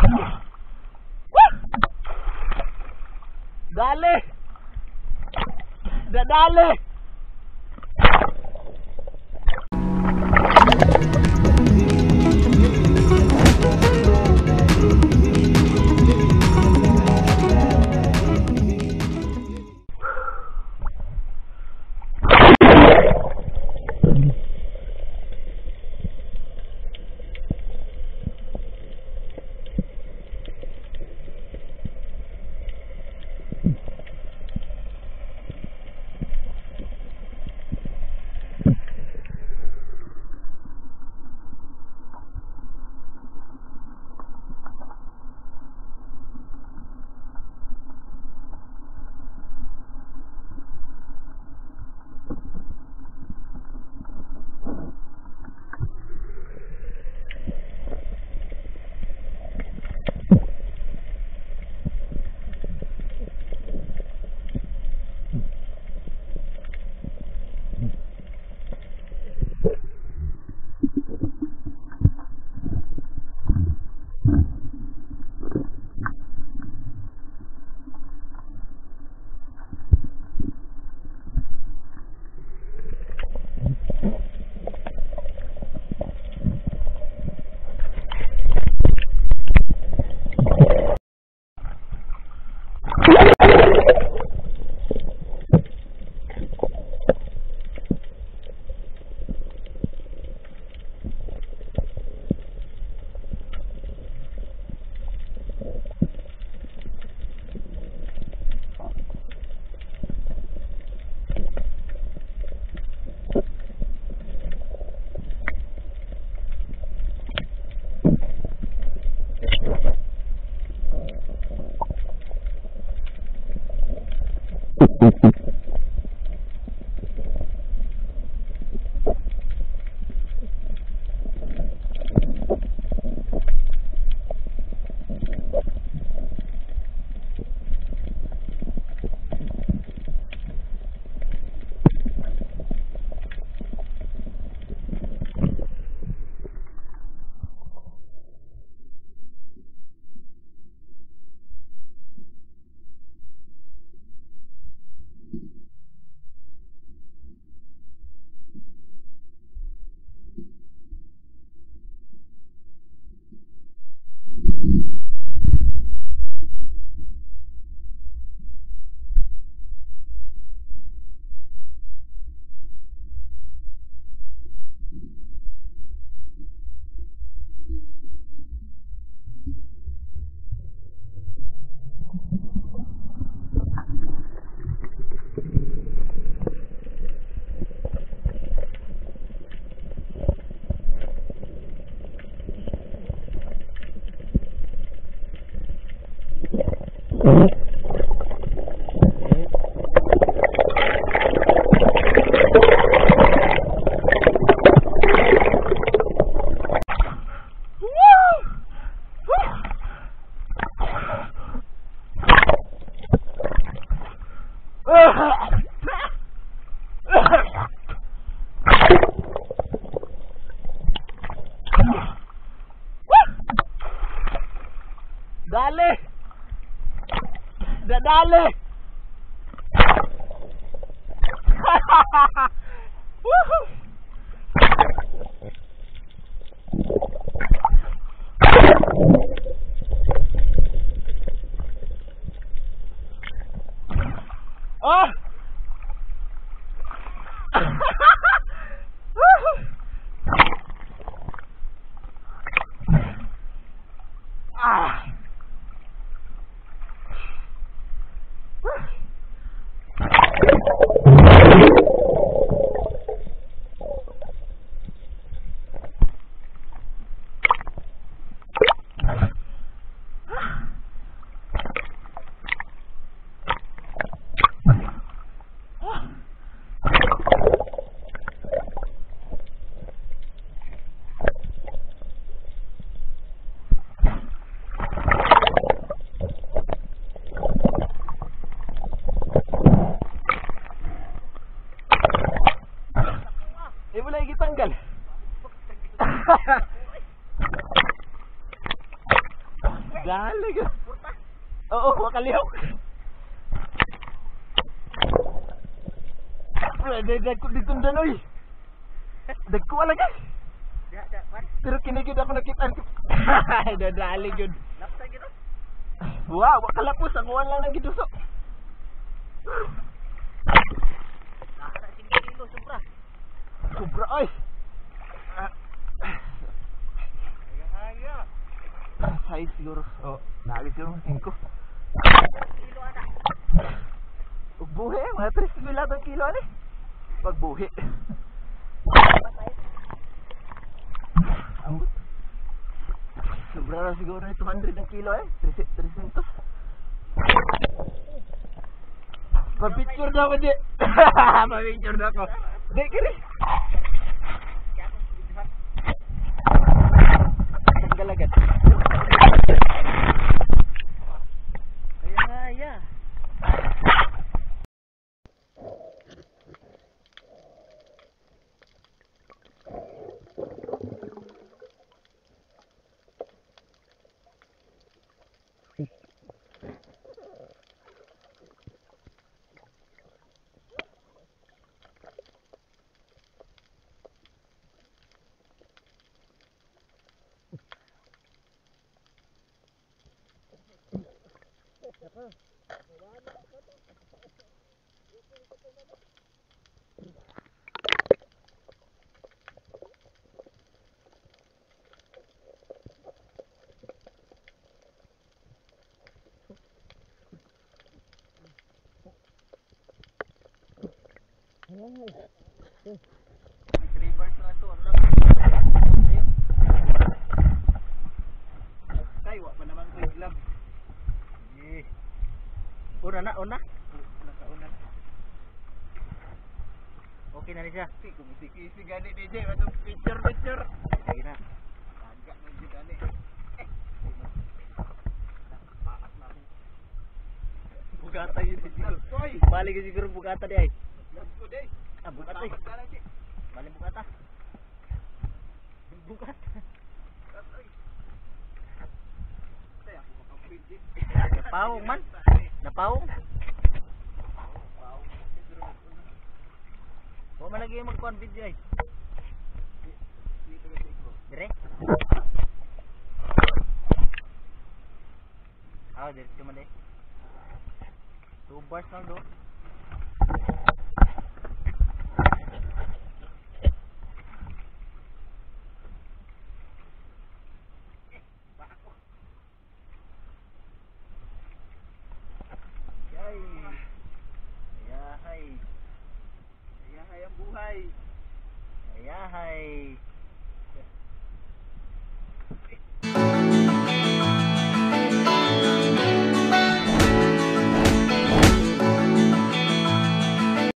Dale. Dale. Dale. Dale. Oh. Ah. Galing. Oo, makalihok. Dagko dito danoy. Dagko wala guys. Pero kinigid ako nakita. Dadali yun. Lapsa gitu. Wow, kalapos ako lang nang giduso. Ada 5 kilo sobra. Sobra ay. Ayo. Size siguro. Oh, naalis siguro 5. Kilo ada. Buhi, mga 3 mila ang kilo ani. Pag buhi. Ambot. Sobra na siguro na 200 ang kilo eh. 300. Pa-picture na ako di. Pa-picture na ako. Di kiri. Tanggal agad. Ayo. Reverse na to. Ayun. Ay, wa pa naman ko iglab. Eh. Una na. Nakauna. Okay na rin siya. Kumisi-kisi gani DJ, matong picture. Sige na. Agak na jud ani. Bugata yun siguro. Balik ka siguro bugata di ay. Lampo day. Ah, bugata eh. Balik bugata. Bugata. Napawong man. Napawong. Huwag man lagi mag-con video ay. Dire? Dire cuma deh. 2 bars lang do. Ayahay ang buhay. Ayahay.